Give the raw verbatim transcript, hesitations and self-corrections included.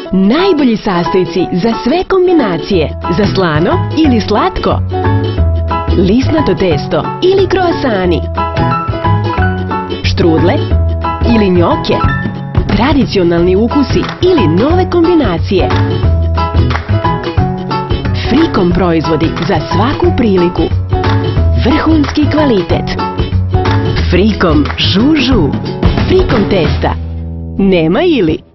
Najbolji sastojci za sve kombinacije, za slano ili slatko. Lisnato testo ili kroasani. Štrudle ili njoke. Tradicionalni ukusi ili nove kombinacije. Frikom proizvodi za svaku priliku. Vrhunski kvalitet. Frikom žužu. Frikom testa. Nema ili.